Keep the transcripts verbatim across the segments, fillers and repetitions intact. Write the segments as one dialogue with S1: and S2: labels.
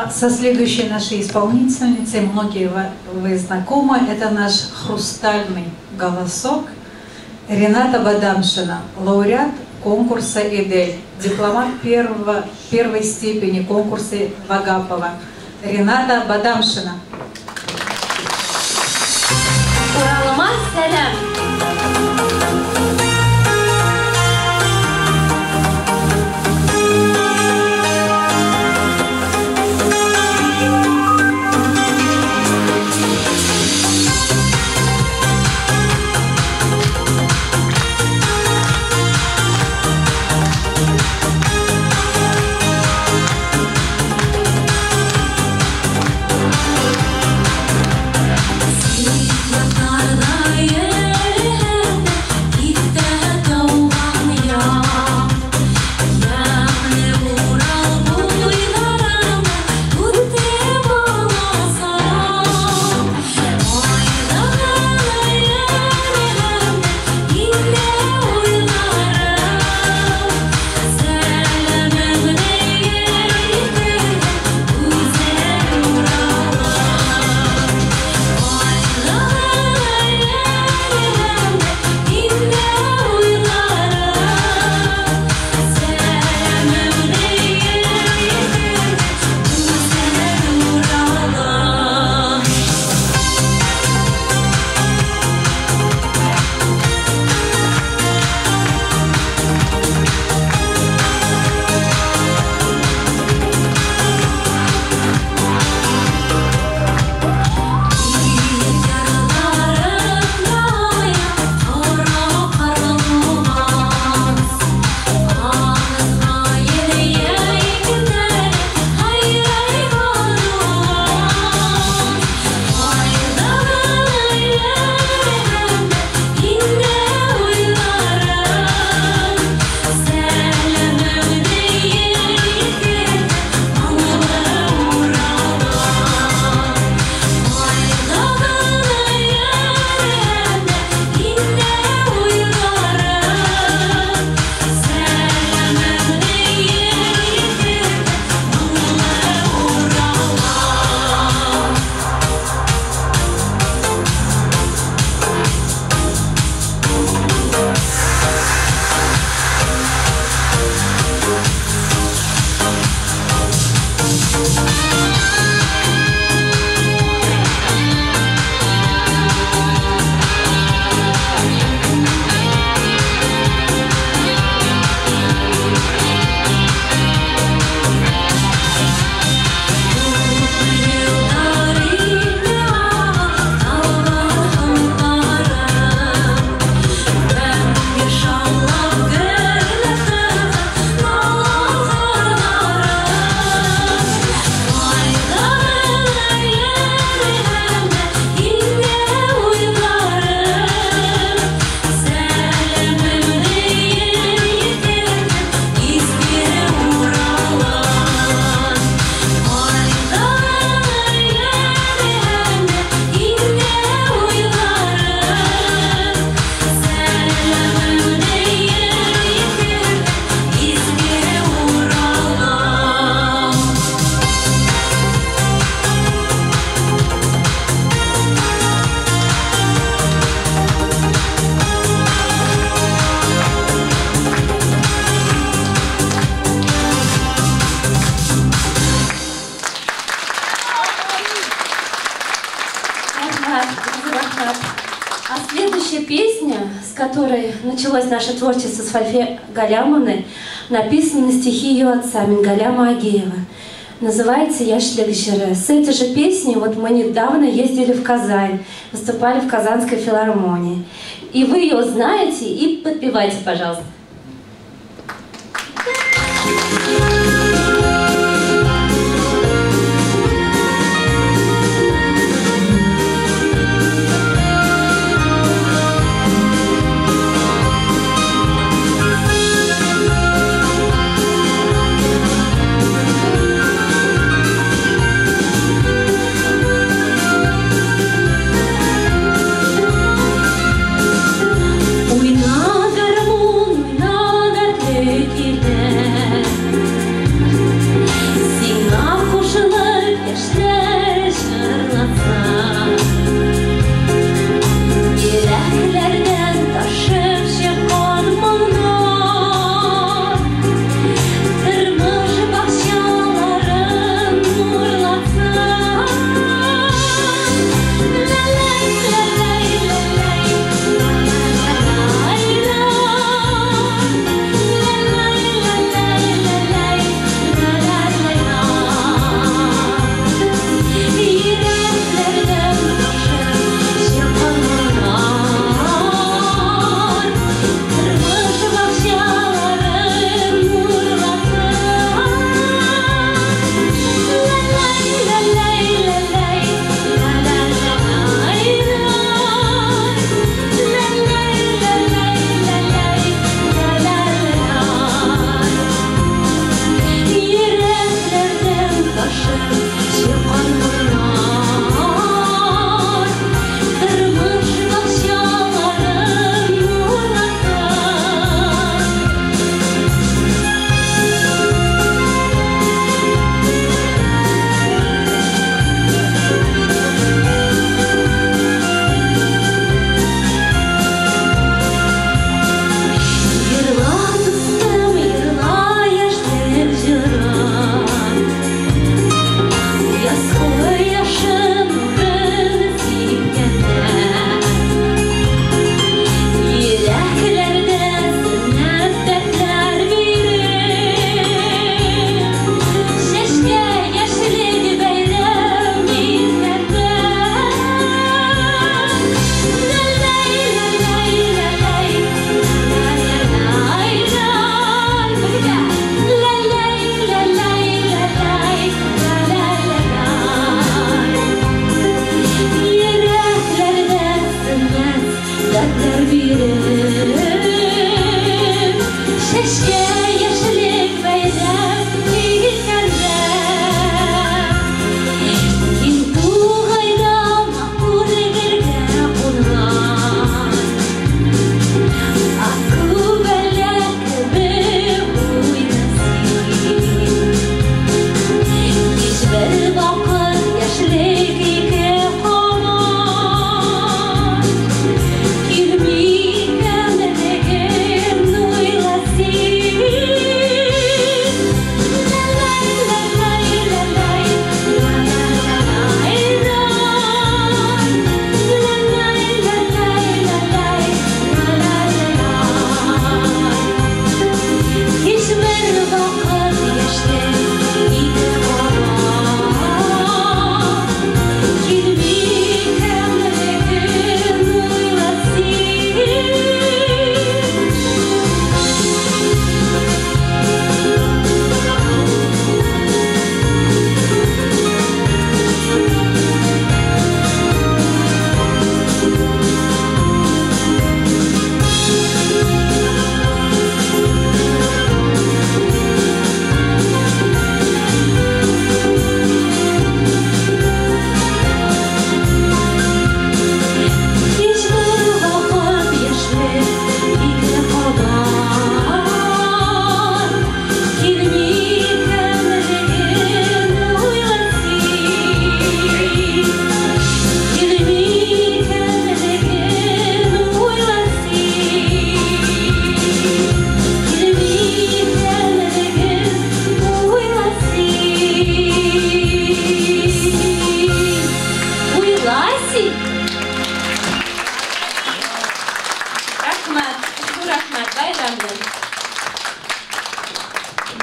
S1: А со следующей нашей исполнительницей, многие вы знакомы, это наш хрустальный голосок Рената Бадамшина, лауреат конкурса «Эдель», дипломат первого, первой степени конкурса Вагапова. Рената Бадамшина.
S2: Уралыма сәлем. А следующая песня, с которой началось наше творчество с Фальфе Галямовной, написана на стихи ее отца Мингаляма Агеева. Называется «Яшлек Жире». С этой же песней вот мы недавно ездили в Казань, выступали в Казанской филармонии. И вы ее знаете, и подпевайте, пожалуйста.
S3: Уйна гармон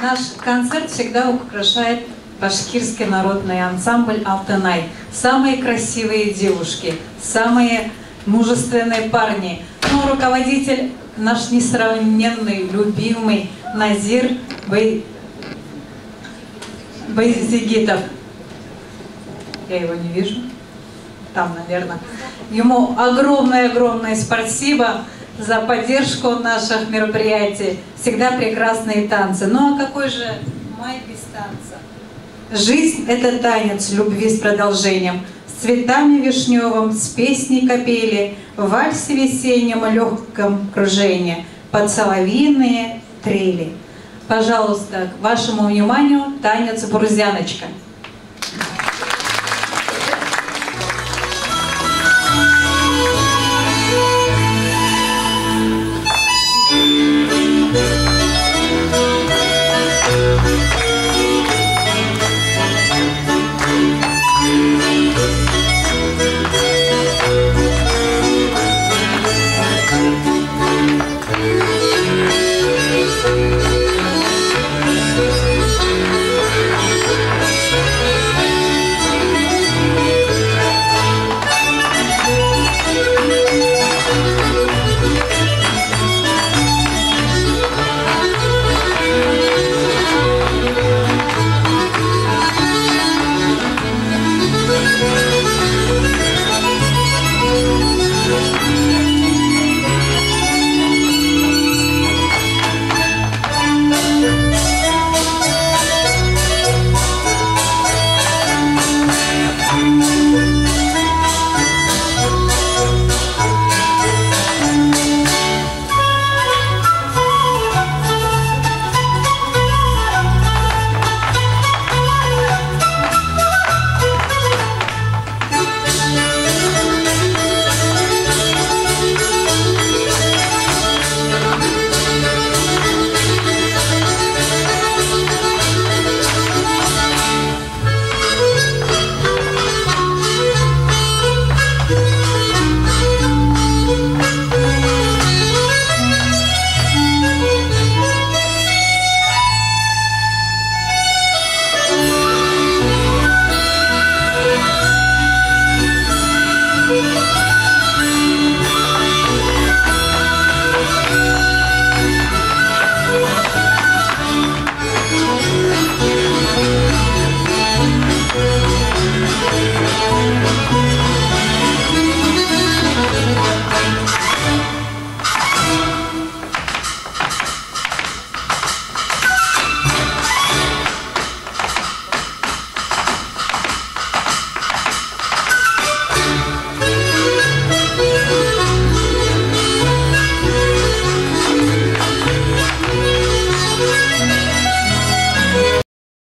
S1: Наш концерт всегда украшает башкирский народный ансамбль «Алтынай». Самые красивые девушки, самые мужественные парни. Но руководитель наш несравненный, любимый Назир Бай... Байзигитов. Я его не вижу. Там, наверное. Ему огромное-огромное спасибо за поддержку наших мероприятий. Всегда прекрасные танцы. Ну а какой же май без танца? Жизнь — это танец любви с продолжением. С цветами вишневым, с песней капели, в вальсе весеннем легком кружении, под соловьиные трели. Пожалуйста, к вашему вниманию танец «Бурзяночка».